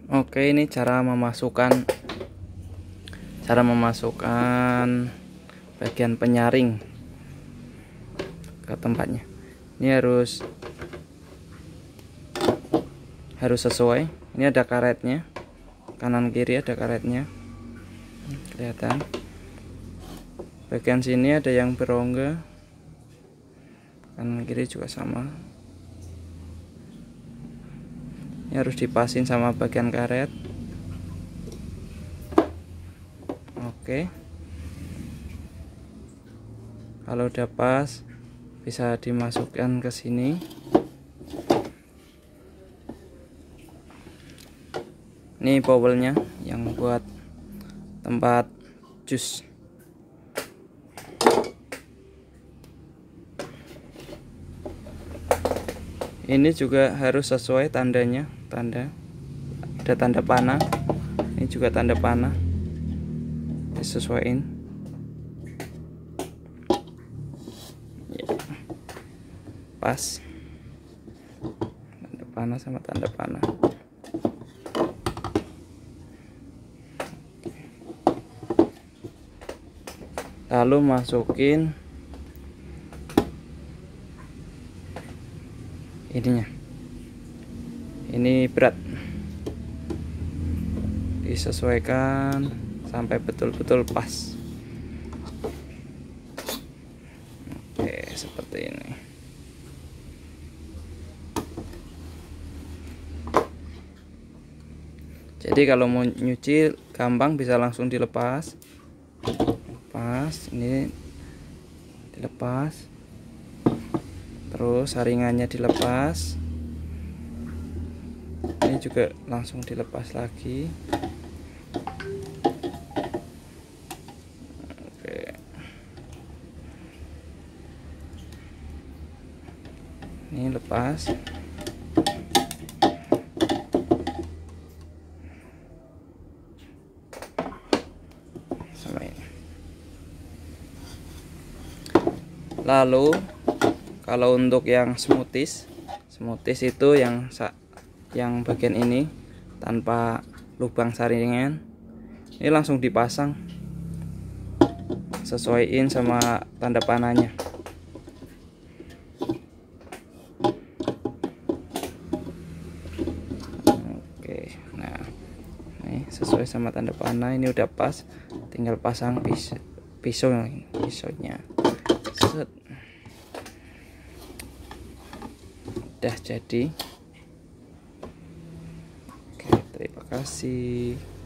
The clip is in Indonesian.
Oke, ini cara memasukkan bagian penyaring ke tempatnya. Ini harus sesuai. Ini ada karetnya, kanan kiri ada karetnya, kelihatan. Bagian sini ada yang berongga, kanan kiri juga sama. Ini harus dipasin sama bagian karet. Oke, kalau udah pas bisa dimasukkan ke sini. Ini bowlnya yang buat tempat jus. Ini juga harus sesuai tandanya, ada tanda panah. Ini juga tanda panah, disesuaiin. Ya, pas tanda panah sama tanda panah. Lalu masukin ininya. Ini berat, disesuaikan sampai betul-betul pas. Oke, seperti ini. Jadi kalau mau nyuci gampang, bisa langsung dilepas. Ini dilepas, terus saringannya dilepas. Ini juga langsung dilepas lagi. Oke, ini lepas. Sama ini. Lalu kalau untuk yang smoothies itu yang bagian ini tanpa lubang saringan, ini langsung dipasang, sesuaiin sama tanda panahnya. Oke, nah ini sesuai sama tanda panah, ini udah pas, tinggal pasang pisaunya. Set. Udah jadi. Oke, terima kasih.